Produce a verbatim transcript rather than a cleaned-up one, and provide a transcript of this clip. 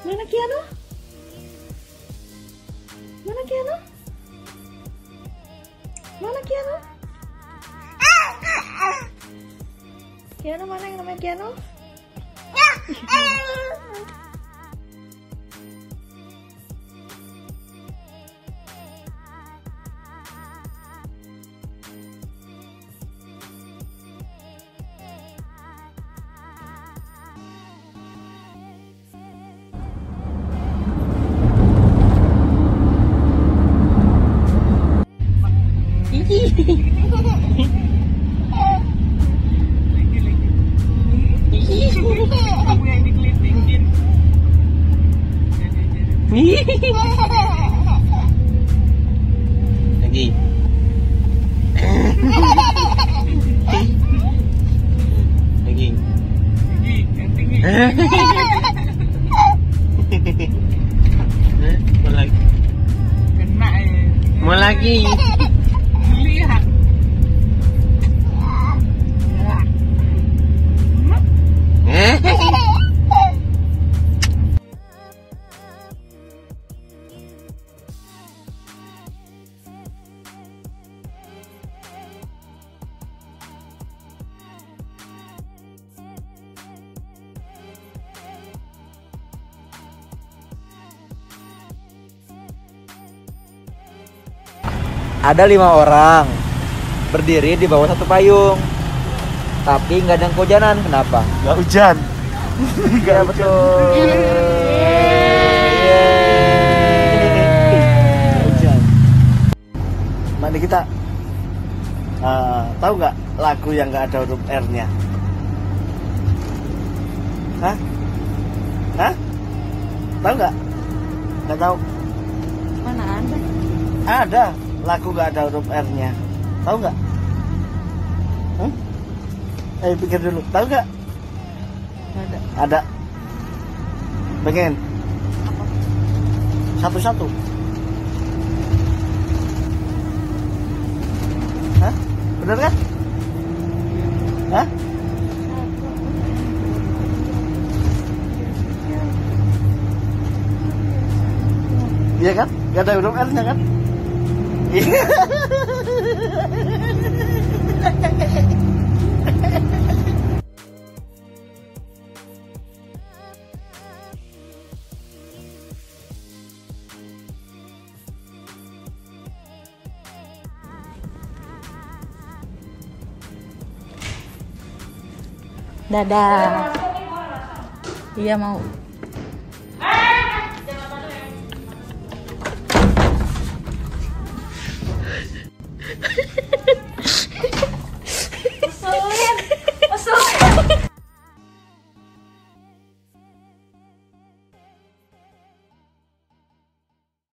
Mana Kiano? Mana Kiano? Mana Kiano? Kiano mana yang namanya Kiano? Kamu yang dikelilingin. Lagi. Lagi. Tinggi, yang tinggi. Mau lagi. Kena eh. Mau lagi. Lihat. Ada lima orang berdiri di bawah satu payung, tapi nggak ada yang kehujanan. Kenapa? Gak hujan. Iya betul. Nggak hujan. Mbak Nikita, uh, tahu nggak lagu yang nggak ada huruf R-nya? Hah? Hah? Tahu nggak? Nggak tahu. Mana ada? Ada lagu nggak ada huruf R-nya. Tahu nggak? Hmm? Eh pikir dulu. Tahu nggak? Ada. Ada. Pengen? Satu-satu. Hah? Bener kan? Hah? Iya kan? Gak ada huruf R-nya kan? Dadah. Iya mau.